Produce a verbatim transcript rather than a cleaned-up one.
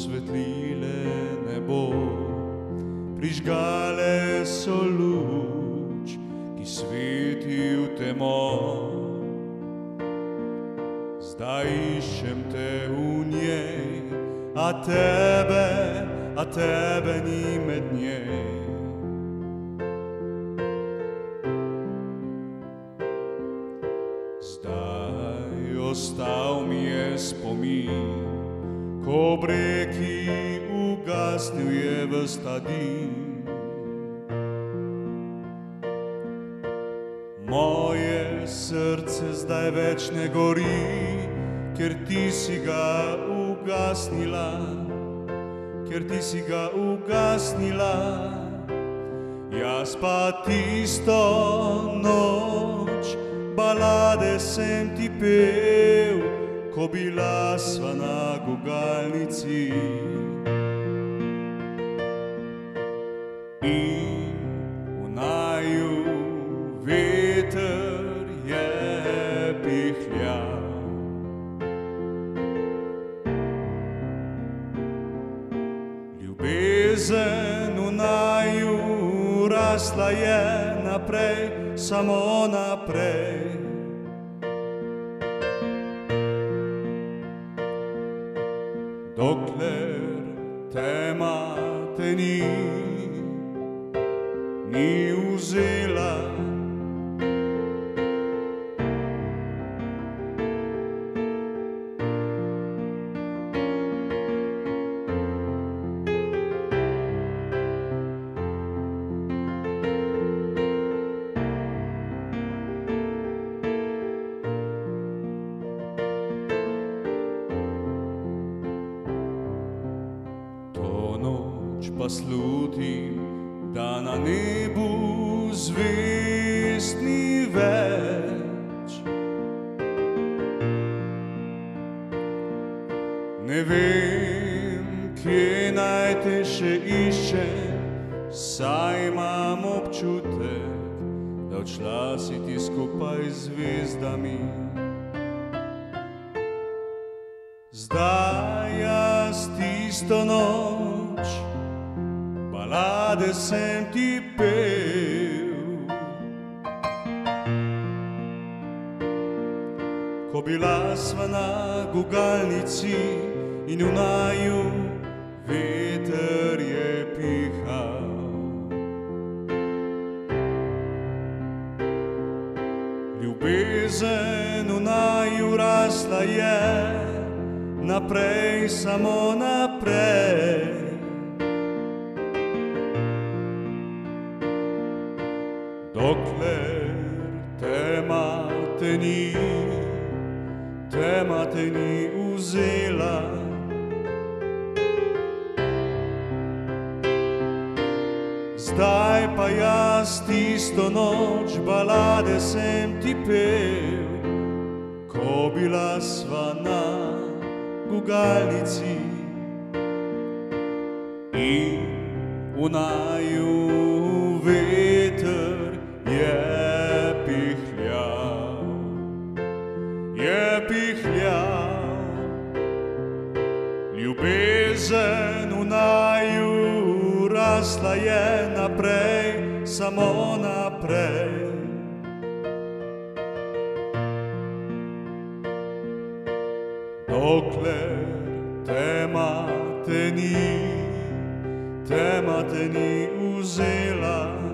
osvetlile nebo, prižgale so luč, ki sveti v temo. Zdaj iščem te v njej, a tebe, a tebe ni med njej. Zdaj ostal mi je spomin, ko ob reki ugasnil je ves ta dim. Moje srce zdaj več ne gori, ker ti si ga ugasnila, ker ti si ga ugasnila. Jaz pa tisto noč balade sem ti pel, ko bila sva na gugalnici. In v naju veter je pihljal. Ljubezen v naju rasla je naprej, samo naprej. Dokler tema te ni, ni vzela. Pa slutim, da na nebu zvezd ni več. Ne vem, kje naj te še iščem, saj imam občutek, da odšla si ti skupaj z zvezdami. Zdaj jaz tisto noč balade sem ti pel, ko bila sva na gugalnici in v naju veter je pihal. Ljubezen v naju rasla je naprej, samo naprej. Dokler tema te ni, tema te ni vzela. Zdaj pa jaz tisto noč balade sem ti pel, ko bila sva na gugalnici in v naju veter je pihljal, je pihljal. Ljubezen v naju rasla je naprej, samo naprej. Dokler tema te ni, tema te ni vzela.